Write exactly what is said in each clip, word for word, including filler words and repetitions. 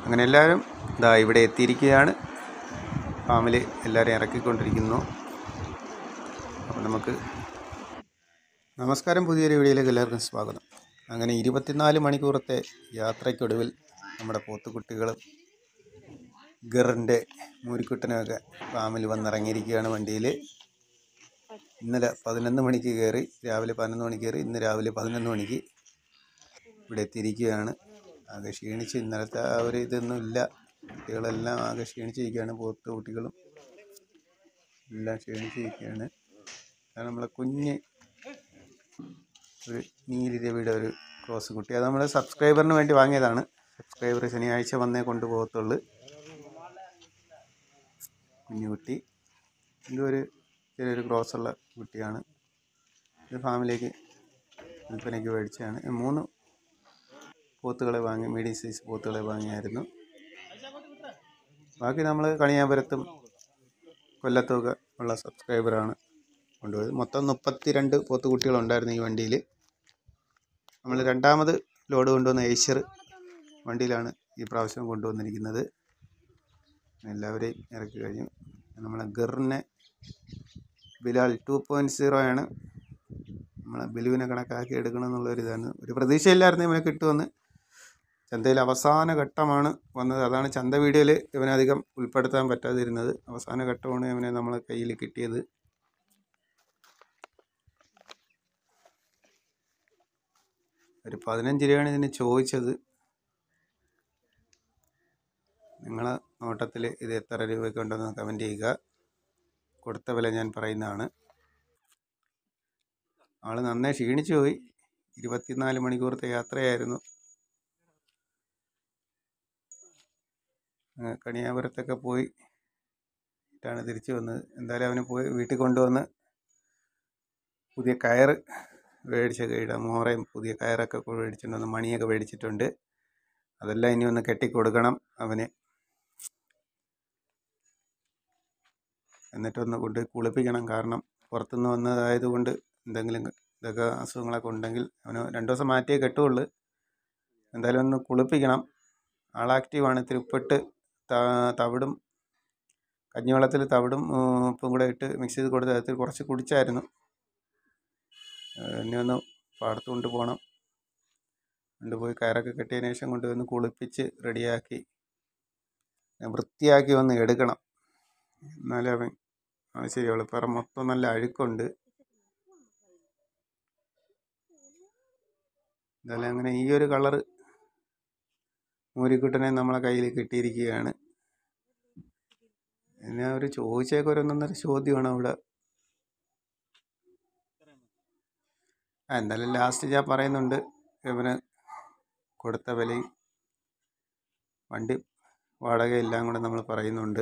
അങ്ങനെ എല്ലാവരും ഇതാ ഇവിടെ എത്തിയിരിക്കുകയാണ്. ഫാമിൽ എല്ലാവരും ഇറക്കിക്കൊണ്ടിരിക്കുന്നു. അപ്പോൾ നമുക്ക് നമസ്കാരം, പുതിയൊരു വീഡിയോയിലേക്ക് എല്ലാവർക്കും സ്വാഗതം. അങ്ങനെ ഇരുപത്തിനാല് മണിക്കൂറത്തെ യാത്രയ്ക്കൊടുവിൽ നമ്മുടെ പോത്തുകുട്ടികളും ഗറിൻ്റെ മൂരിക്കുട്ടനൊക്കെ ഫാമിൽ വന്നിറങ്ങിയിരിക്കുകയാണ് വണ്ടിയിൽ. ഇന്നലെ പതിനൊന്ന് മണിക്ക് കയറി, രാവിലെ പതിനൊന്ന് മണിക്ക് കയറി, ഇന്ന് രാവിലെ പതിനൊന്ന് മണിക്ക് ഇവിടെ എത്തിയിരിക്കുകയാണ്. ആകെ ക്ഷീണിച്ച്, ഇന്നലത്തെ ആ ഒരു ഇതൊന്നും ഇല്ല. കുട്ടികളെല്ലാം ആകെ ക്ഷീണിച്ചിരിക്കുകയാണ്. പോത്ത് കുട്ടികളും എല്ലാം ക്ഷീണിച്ചിരിക്കുകയാണ്. കാരണം നമ്മളെ കുഞ്ഞ് ഒരു നീലി രവിയുടെ ഒരു ക്രോസ് കുട്ടി, അത് നമ്മൾ സബ്സ്ക്രൈബറിന് വേണ്ടി വാങ്ങിയതാണ്. സബ്സ്ക്രൈബർ ശനിയാഴ്ച വന്നേ കൊണ്ടുപോകത്തുള്ളൂ. കുഞ്ഞുകുട്ടി ഇതൊരു ചെറിയൊരു ക്രോസുള്ള കുട്ടിയാണ്. ഇത് ഫാമിലേക്ക് വിൽപ്പനയ്ക്ക് മേടിച്ചതാണ്. മൂന്ന് പോത്തുകളെ വാങ്ങി, മീഡിയം സൈസ് പോത്തുകളെ വാങ്ങിയായിരുന്നു. ബാക്കി നമ്മൾ കണിയാപുരത്തും കൊല്ലത്തുമൊക്കെ ഉള്ള സബ്സ്ക്രൈബറാണ് കൊണ്ടുപോയത്. മൊത്തം മുപ്പത്തി രണ്ട് പോത്തുകുട്ടികളുണ്ടായിരുന്നു ഈ വണ്ടിയിൽ. നമ്മൾ രണ്ടാമത് ലോഡ് കൊണ്ടുവന്ന ഏഷ്യർ വണ്ടിയിലാണ് ഈ പ്രാവശ്യം കൊണ്ടുവന്നിരിക്കുന്നത്. എല്ലാവരെയും ഇറക്കി കഴിഞ്ഞു. നമ്മളെ ഗറിനെ ബിലാൽ ടു പോയിൻറ്റ് സീറോ ആണ്. നമ്മളെ ബിലുവിനെ കണക്കാക്കി എടുക്കണം എന്നുള്ളൊരിതാണ്. ഒരു പ്രതീക്ഷയില്ലായിരുന്നു ഇവനെ കിട്ടുമെന്ന്. ചന്തയിൽ അവസാന ഘട്ടമാണ് വന്നത്. അതാണ് ചന്ത വീഡിയോയിൽ ഇവനധികം ഉൾപ്പെടുത്താൻ പറ്റാതിരുന്നത്. അവസാന ഘട്ടമാണ് ഇവനെ നമ്മളെ കയ്യിൽ കിട്ടിയത്. ഒരു പതിനഞ്ച് രൂപയാണ് ഇതിന് ചോദിച്ചത്. നിങ്ങളെ നോട്ടത്തിൽ ഇത് എത്ര രൂപയ്ക്ക് ഉണ്ടെന്ന് കമൻറ്റ് ചെയ്യുക. കൊടുത്ത വില ഞാൻ പറയുന്നതാണ്. ആൾ നന്നേ ക്ഷീണിച്ചു പോയി. ഇരുപത്തിനാല് മണിക്കൂറത്തെ യാത്രയായിരുന്നു. കണിയാപുരത്തൊക്കെ പോയി ാണ് തിരിച്ചു വന്നത്. എന്തായാലും അവന് പോയി വീട്ടിൽ കൊണ്ടുവന്ന് പുതിയ കയർ മേടിച്ചൊക്കെ ഇടാം. മോറയും പുതിയ കയറൊക്കെ മേടിച്ചിട്ടുണ്ട് വന്ന്, മണിയൊക്കെ മേടിച്ചിട്ടുണ്ട്. അതെല്ലാം ഇനി ഒന്ന് കെട്ടിക്കൊടുക്കണം അവന്. എന്നിട്ടൊന്ന് കൊണ്ട് കുളിപ്പിക്കണം. കാരണം പുറത്തുനിന്ന് വന്നതായതുകൊണ്ട് എന്തെങ്കിലും ഇതൊക്കെ അസുഖങ്ങളൊക്കെ ഉണ്ടെങ്കിൽ അവന് രണ്ട് ദിവസം മാറ്റിയേ കെട്ടുള്ളൂ. എന്തായാലും ഒന്ന് കുളിപ്പിക്കണം. ആളാക്റ്റീവാണ്. ഇത്തിരി ഉപ്പിട്ട് തവിടും കഞ്ഞിവെള്ളത്തിൽ തവിടും ഉപ്പും കൂടെ ഇട്ട് മിക്സ് ചെയ്ത് കൊടുത്ത് അതിൽ കുറച്ച് കുടിച്ചായിരുന്നു. എന്നെ ഒന്ന് പാടത്ത് കൊണ്ടുപോകണം. കൊണ്ടുപോയി കയറൊക്കെ കെട്ടിയതിന് ശേഷം കൊണ്ടുവന്ന് കുളിപ്പിച്ച് റെഡിയാക്കി വൃത്തിയാക്കി വന്ന് എടുക്കണം. എന്നാലേ അവൻ അത് ശരിയുള്ളൂ. പറ മൊത്തം നല്ല അഴുക്കുണ്ട്. എന്തായാലും അങ്ങനെ ഈ ഒരു കളറ് മൂരിക്കുട്ടനെ നമ്മളെ കയ്യിൽ കിട്ടിയിരിക്കുകയാണ്. എന്നെ അവർ ചോദിച്ചേക്ക് ഒരൊന്നൊന്നര ചോദ്യമാണ് അവിടെ. ആ എന്തായാലും ലാസ്റ്റ് ഞാൻ പറയുന്നുണ്ട്. ഇവന് കൊടുത്ത വിലയും വണ്ടി വാടക എല്ലാം കൂടെ നമ്മൾ പറയുന്നുണ്ട്.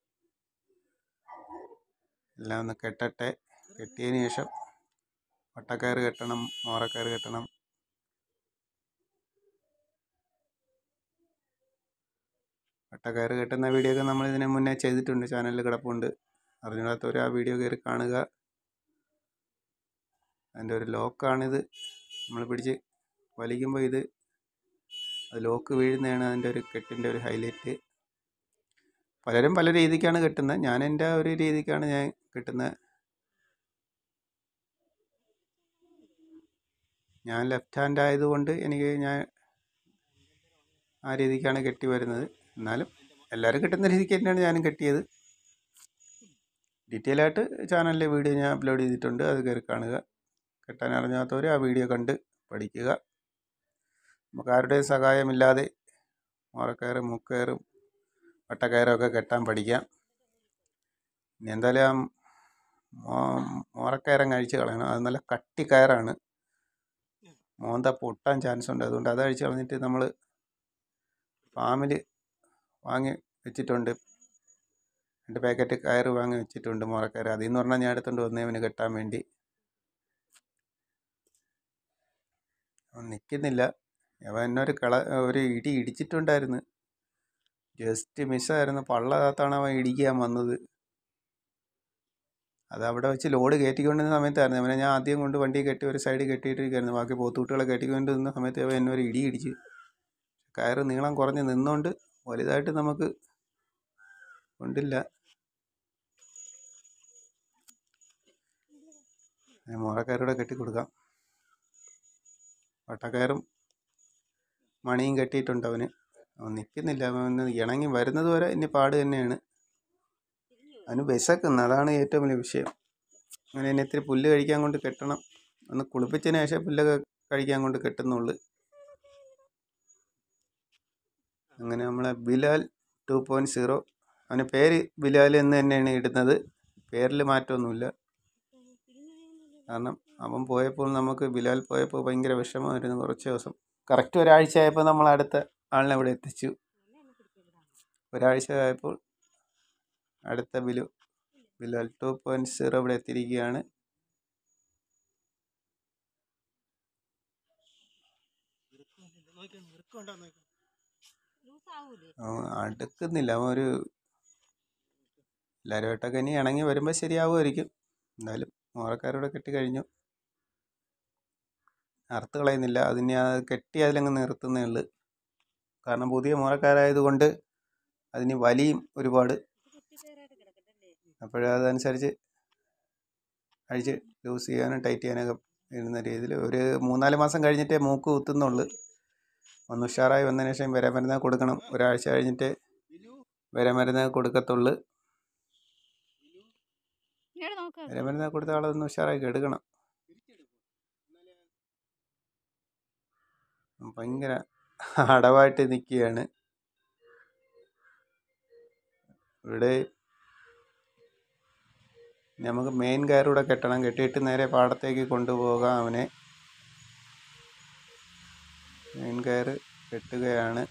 എല്ലാം ഒന്ന് കെട്ടട്ടെ. കെട്ടിയതിന് ശേഷം വട്ടക്കയർ കെട്ടണം, മോറക്കയർ കെട്ടണം. വട്ടക്കയർ കെട്ടുന്ന വീഡിയോ ഒക്കെ നമ്മൾ ഇതിന് മുന്നേ ചെയ്തിട്ടുണ്ട്, ചാനലിൽ കിടപ്പുണ്ട്. അറിഞ്ഞിടാത്തവർ ആ വീഡിയോ കയറി കാണുക. അതിൻ്റെ ഒരു ലോക്കാണിത്. നമ്മൾ പിടിച്ച് വലിക്കുമ്പോൾ ഇത് അത് ലോക്ക് വീഴുന്നതാണ് അതിൻ്റെ ഒരു കെട്ടിൻ്റെ ഒരു ഹൈലൈറ്റ്. പലരും പല രീതിക്കാണ് കെട്ടുന്നത്. ഞാൻ എൻ്റെ ഒരു രീതിക്കാണ് ഞാൻ കെട്ടുന്നത്. ഞാൻ ലെഫ്റ്റ് ഹാൻഡ് ആയതുകൊണ്ട് എനിക്ക് ഞാൻ ആ രീതിക്കാണ് കെട്ടി വരുന്നത്. എന്നാലും എല്ലാവരും കെട്ടുന്ന രീതിക്ക് തന്നെയാണ് ഞാനും കെട്ടിയത്. ഡീറ്റെയിൽ ആയിട്ട് ചാനലിലെ വീഡിയോ ഞാൻ അപ്ലോഡ് ചെയ്തിട്ടുണ്ട്, അത് കയറി കാണുക. കെട്ടാൻ അറിഞ്ഞാത്തവർ ആ വീഡിയോ കണ്ട് പഠിക്കുക. നമുക്ക് ആരുടെയും സഹായമില്ലാതെ മോറക്കയറും മുക്കയറും വട്ടക്കയറും ഒക്കെ കെട്ടാൻ പഠിക്കാം. ഇനി എന്തായാലും ആ മോറക്കയറും കഴിച്ച് കളയണം. അത് നല്ല കട്ടി കയറാണ്. മോന്ത പൊട്ടാൻ ചാൻസ് ഉണ്ട്. അതുകൊണ്ട് അത് അഴിച്ച് കളഞ്ഞിട്ട് നമ്മൾ ഫാമിൽ വാങ്ങി വെച്ചിട്ടുണ്ട്. രണ്ട് പാക്കറ്റ് കയറ് വാങ്ങി വെച്ചിട്ടുണ്ട്, മോറക്കയറ്. അതിൽ നിന്ന് പറഞ്ഞാൽ ഞാൻ എടുത്തുകൊണ്ട് വന്നേവന് കെട്ടാൻ വേണ്ടി. അവൻ നിൽക്കുന്നില്ല. അവൻ എന്നൊരു കള ഒരു ഇടി ഇടിച്ചിട്ടുണ്ടായിരുന്നു. ജസ്റ്റ് മിസ്സായിരുന്നു. പള്ളകത്താണ് അവൻ ഇടിക്കാൻ വന്നത്. അത് അവിടെ വെച്ച് ലോഡ് കയറ്റിക്കൊണ്ടിരുന്ന സമയത്തായിരുന്നു. അവനെ ഞാൻ ആദ്യം കൊണ്ട് വണ്ടി കെട്ടി ഒരു സൈഡിൽ കെട്ടിയിട്ടിരിക്കുകയായിരുന്നു. ബാക്കി പോത്തുകുട്ടികളെ കെട്ടിക്കൊണ്ട് നിന്ന സമയത്ത് അവൻ എന്നൊരു ഇടി ഇടിച്ച് കയറ് നീളം കുറഞ്ഞ് നിന്നുകൊണ്ട് വലുതായിട്ട് നമുക്ക് കൊണ്ടില്ല. മുറക്കയറൂടെ കെട്ടിക്കൊടുക്കാം. വട്ടക്കയറും മണിയും കെട്ടിയിട്ടുണ്ട് അവന്. അവൻ നിൽക്കുന്നില്ല. അവൻ ഇണങ്ങി വരുന്നത് വരെ ഇനി പാട് തന്നെയാണ്. അവന് വിശക്കുന്നു, അതാണ് ഏറ്റവും വലിയ വിഷയം. അങ്ങനെ ഇനി ഇത്തിരി പുല്ല് കഴിക്കാൻ കൊണ്ട് കെട്ടണം. ഒന്ന് കുളിപ്പിച്ചതിന് ശേഷം പുല്ലൊക്കെ കഴിക്കാൻ കൊണ്ട് കെട്ടുന്നുള്ളു. അങ്ങനെ നമ്മളെ ബിലാൽ ടു പോയിൻറ്റ് സീറോ, അവന് പേര് ബിലാൽ എന്ന് തന്നെയാണ് ഇടുന്നത്. പേരിൽ മാറ്റമൊന്നുമില്ല. കാരണം അവൻ പോയപ്പോൾ നമുക്ക് ബിലാൽ പോയപ്പോൾ ഭയങ്കര വിഷമമായിരുന്നു കുറച്ച് ദിവസം. കറക്റ്റ് ഒരാഴ്ച ആയപ്പോൾ നമ്മൾ അടുത്ത ആളിനെ ഇവിടെ എത്തിച്ചു. ഒരാഴ്ച ആയപ്പോൾ അടുത്ത Bilu Bilal two point zero ഇവിടെ എത്തിയിരിക്കുകയാണ്. അടുക്കുന്നില്ല അവൻ. ഒരു എല്ലാവരുമായിട്ടൊക്കെ ഇനി ഇണങ്ങി വരുമ്പോൾ ശരിയാവുമായിരിക്കും. എന്തായാലും മോറക്കാരോടെ കെട്ടി കഴിഞ്ഞു. അറുത്ത് കളയുന്നില്ല, അതിനെ കെട്ടി അതിലങ്ങ് നിർത്തുന്നേ ഉള്ളു. കാരണം പുതിയ മോറക്കാരായതുകൊണ്ട് അതിന് വലിയും ഒരുപാട്. അപ്പോഴതനുസരിച്ച് അഴിച്ച് ലൂസ് ചെയ്യാനും ടൈറ്റ് ചെയ്യാനൊക്കെ ഇടുന്ന രീതിയിൽ ഒരു മൂന്നാല് മാസം കഴിഞ്ഞിട്ടേ മൂക്ക് കുത്തുന്നുള്ളു. ഒന്ന് ഉഷാറായി വന്നതിന് ശേഷം വിര മരുന്ന് കൊടുക്കണം. ഒരാഴ്ച കഴിഞ്ഞിട്ട് വിര മരുന്ന് കൊടുക്കത്തുള്ളു. വിര മരുന്ന് കൊടുത്ത ആളൊന്ന് ഉഷാറാക്കി എടുക്കണം. ഭയങ്കര അടവായിട്ട് നിൽക്കുകയാണ് ഇവിടെ. നമുക്ക് മെയിൻ കയറൂടെ കെട്ടണം. കെട്ടിയിട്ട് നേരെ പാടത്തേക്ക് കൊണ്ടുപോകാം അവനെ. മെയിൻ കയറ് കെട്ടുകയാണ്.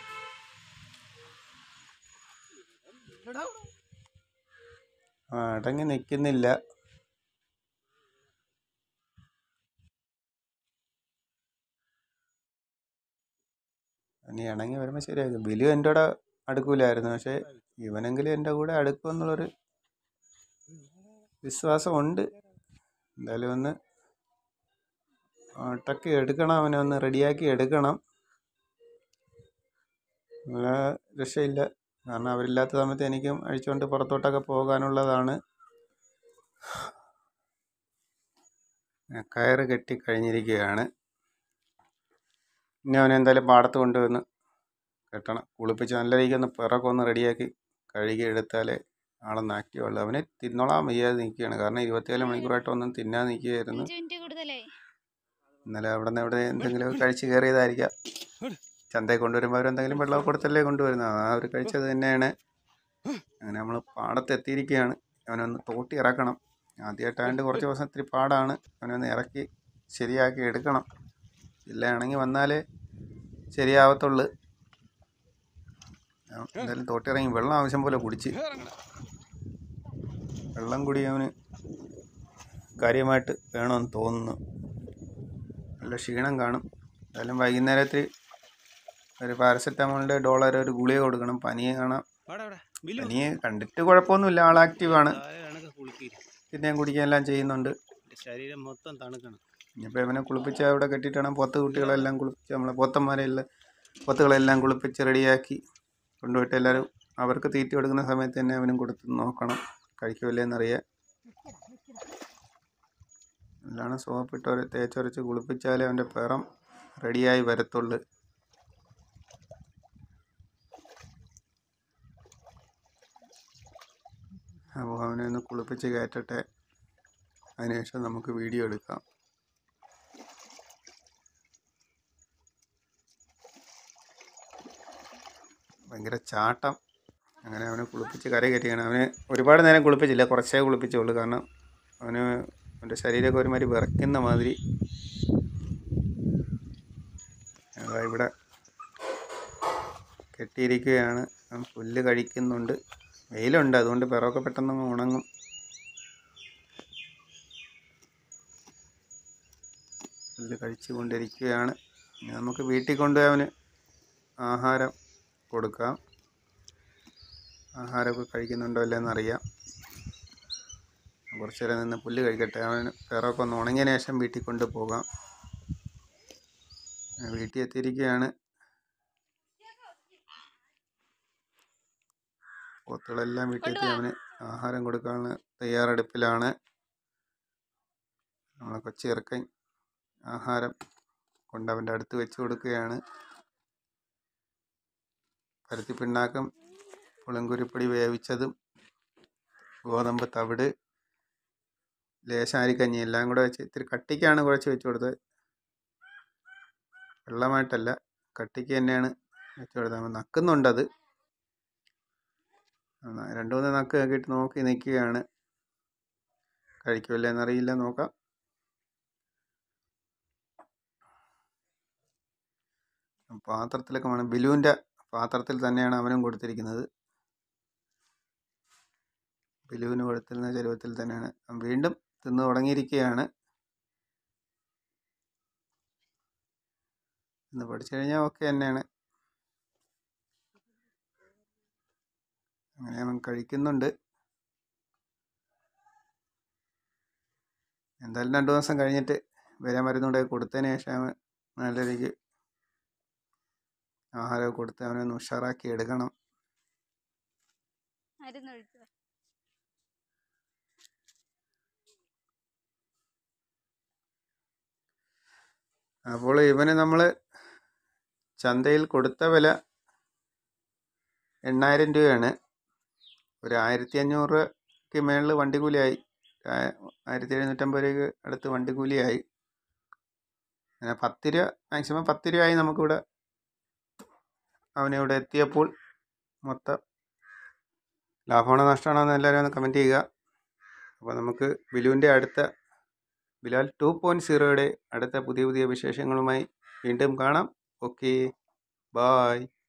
ആ അടങ്ങി നിൽക്കുന്നില്ല. ഇനി ഇണങ്ങി വരുമ്പോൾ ശരിയാക്കും. ബിലു എൻ്റെ കൂടെ അടുക്കൂലായിരുന്നു, പക്ഷേ ഇവനെങ്കിലും എൻ്റെ കൂടെ അടുക്കുമെന്നുള്ളൊരു വിശ്വാസമുണ്ട്. എന്തായാലും ഒന്ന് ഒട്ടക്കി എടുക്കണം, അവനെ ഒന്ന് റെഡിയാക്കി എടുക്കണം. നല്ല രക്ഷയില്ല. കാരണം അവരില്ലാത്ത സമയത്ത് എനിക്കും അഴിച്ചുകൊണ്ട് പുറത്തോട്ടൊക്കെ പോകാനുള്ളതാണ്. കയറ് കെട്ടി കഴിഞ്ഞിരിക്കുകയാണ്. ഇനി അവനെ എന്തായാലും പാടത്ത് കൊണ്ടുവന്ന് കെട്ടണം. കുളിപ്പിച്ച് നല്ല രീതിക്ക് ഒന്ന് പിറക്കെ ഒന്ന് റെഡിയാക്കി കഴുകി എടുത്താലേ ആളൊന്ന് ആക്റ്റീവുള്ളൂ. അവന് തിന്നോളാൻ വയ്യാതെ നിൽക്കുകയാണ്. കാരണം ഇരുപത്തിനാല് മണിക്കൂറായിട്ട് ഒന്നും തിന്നാൻ നിൽക്കുകയായിരുന്നു. ഇന്നലെ അവിടെ നിന്ന് എവിടെ എന്തെങ്കിലും കഴിച്ച് കയറിയതായിരിക്കാം. ചന്തയിൽ കൊണ്ടുവരുമ്പോൾ അവരെന്തെങ്കിലും വെള്ളമൊക്കെ കൊടുത്തല്ലേ കൊണ്ടുവരുന്നത്. ആ അവർ കഴിച്ചത് തന്നെയാണ്. അങ്ങനെ നമ്മൾ പാടത്തെത്തിയിരിക്കുകയാണ്. അവനൊന്ന് തോട്ടി ഇറക്കണം. ആദ്യമായിട്ടായതുകൊണ്ട് കുറച്ച് ദിവസം ഇത്തിരി പാടാണ്. അവനൊന്ന് ഇറക്കി ശരിയാക്കി എടുക്കണം. ഇല്ല ആണെങ്കിൽ വന്നാലേ ശരിയാവത്തുള്ളു. എന്തായാലും തോട്ടി ഇറങ്ങി വെള്ളം ആവശ്യം പോലെ കുടിച്ച്. വെള്ളം കുടി അവന് കാര്യമായിട്ട് വേണമെന്ന് തോന്നുന്നു. നല്ല ക്ഷീണം കാണും. എന്തായാലും വൈകുന്നേരത്തിൽ ഒരു പാരസെറ്റമോളിൻ്റെ ഡോളർ ഒരു ഗുളിക കൊടുക്കണം. പനിയെ കാണാം. പനിയെ കണ്ടിട്ട് കുഴപ്പമൊന്നുമില്ല, ആൾ ആക്റ്റീവാണ്. പിന്നെയും കുടിക്കാൻ എല്ലാം ചെയ്യുന്നുണ്ട്. ശരീരം മൊത്തം തണുക്കണം. ഇനിയിപ്പോൾ ഇവനെ കുളിപ്പിച്ച് അവിടെ കെട്ടിയിട്ടാണ് പോത്ത് കുട്ടികളെല്ലാം കുളിപ്പിച്ച് നമ്മളെ പോത്തന്മാരെല്ലാം പോത്തുകളെല്ലാം കുളിപ്പിച്ച് റെഡിയാക്കി കൊണ്ടുപോയിട്ട് എല്ലാവരും അവർക്ക് തീറ്റ കൊടുക്കുന്ന സമയത്ത് തന്നെ അവനും കൊടുത്ത് നോക്കണം കഴിക്കുമല്ലേ എന്നറിയാൻ. എല്ലാം സോപ്പിട്ട് ഒരു തേച്ചൊരച്ച് കുളിപ്പിച്ചാലേ അവൻ്റെ പിറം റെഡിയായി വരത്തുള്ളു. അപ്പോൾ അവനെ ഒന്ന് കുളിപ്പിച്ച് കയറ്റട്ടെ. അതിനുശേഷം നമുക്ക് വീഡിയോ എടുക്കാം. ഭയങ്കര ചാട്ടം. അങ്ങനെ അവനെ കുളിപ്പിച്ച് കര കയറ്റിയാണ്. അവന് ഒരുപാട് നേരം കുളിപ്പിച്ചില്ല, കുറച്ചേ കുളിപ്പിച്ചുള്ളൂ. കാരണം അവന് അവൻ്റെ ശരീരമൊക്കെ ഒരുമാതിരി വിറയ്ക്കുന്ന മാതിരി. ഇവിടെ കെട്ടിയിരിക്കുകയാണ്. പുല്ല് കഴിക്കുന്നുണ്ട്. വെയിലുണ്ട്, അതുകൊണ്ട് പിറവൊക്കെ പെട്ടെന്ന് ഉണങ്ങും. പുല്ല് കഴിച്ചു കൊണ്ടിരിക്കുകയാണ്. ഇനി നമുക്ക് വീട്ടിൽ കൊണ്ടുപോയി അവന് ആഹാരം കൊടുക്കാം. ആഹാരമൊക്കെ കഴിക്കുന്നുണ്ടോ അല്ലേന്നറിയാം. കുറച്ച് നേരം നിന്ന് പുല്ല് കഴിക്കട്ടെ. അവന് പിറവൊക്കെ ഒന്ന് ഉണങ്ങിയതിന് ശേഷം വീട്ടിൽ കൊണ്ടുപോകാം. വീട്ടിൽ എത്തിയിരിക്കുകയാണ്. പോത്തുകളെല്ലാം വീട്ടിലെത്തി അവന് ആഹാരം കൊടുക്കാനുള്ള തയ്യാറെടുപ്പിലാണ്. നമ്മളെ കൊച്ചിറക്കൻ ആഹാരം കൊണ്ട് അവൻ്റെ അടുത്ത് വെച്ച് കൊടുക്കുകയാണ്. പരുത്തിപ്പിണ്ണാക്കും പുളിങ്കുരുപ്പൊടി വേവിച്ചതും ഗോതമ്പ് തവിട് ലേശാരിക്കഞ്ഞി എല്ലാം കൂടെ വെച്ച് ഇത്തിരി കട്ടിക്കാണ് കുഴച്ച് വെച്ച് കൊടുത്തത്. വെള്ളമായിട്ടല്ല, കട്ടിക്ക് തന്നെയാണ് വെച്ച് കൊടുത്തത്. നമ്മൾ നക്കുന്നുണ്ടത്. രണ്ടു മൂന്ന് നക്ക് നോക്കിയിട്ട് നോക്കി നിൽക്കുകയാണ്. കഴിക്കുമല്ലേ എന്നറിയില്ല, നോക്കാം. പാത്രത്തിലൊക്കെ വേണം. ബിലുവിൻ്റെ പാത്രത്തിൽ തന്നെയാണ് അവനും കൊടുത്തിരിക്കുന്നത്. ബിലുവിന് കൊടുത്തിരുന്ന ചരുവത്തിൽ തന്നെയാണ്. വീണ്ടും തിന്ന് തുടങ്ങിയിരിക്കുകയാണ്. ഇന്ന് പഠിച്ചു കഴിഞ്ഞാൽ ഓക്കെ തന്നെയാണ്. അങ്ങനെ അവൻ കഴിക്കുന്നുണ്ട്. എന്തായാലും രണ്ടു ദിവസം കഴിഞ്ഞിട്ട് വരാൻ മരുന്നുകൂടെ കൊടുത്തതിന് ശേഷം അവൻ നല്ല രീതിക്ക് ആഹാരമൊക്കെ കൊടുത്ത് അവനെ ഒന്ന് ഉഷാറാക്കി എടുക്കണം. അപ്പോൾ ഇവന് നമ്മൾ ചന്തയിൽ കൊടുത്ത വില എണ്ണായിരം രൂപയാണ്. ഒരു ആയിരത്തി അഞ്ഞൂറ് രൂപയ്ക്ക് മേളിൽ വണ്ടിക്കൂലിയായി. ആയിരത്തി എഴുന്നൂറ്റമ്പത് രൂപയ്ക്ക് അടുത്ത് വണ്ടിക്കൂലിയായി. അങ്ങനെ പത്ത് രൂപ മാക്സിമം പത്ത് രൂപയായി നമുക്കിവിടെ അവനിവിടെ എത്തിയപ്പോൾ. മൊത്തം ലാഭമാണോ നഷ്ടമാണോ എന്ന് എല്ലാവരും ഒന്ന് കമൻറ്റ് ചെയ്യുക. അപ്പോൾ നമുക്ക് ബിലുവിൻ്റെ അടുത്ത ബിലാൽ ടു പോയിൻറ്റ് സീറോയുടെ അടുത്ത പുതിയ പുതിയ വിശേഷങ്ങളുമായി വീണ്ടും കാണാം. Okay, bye.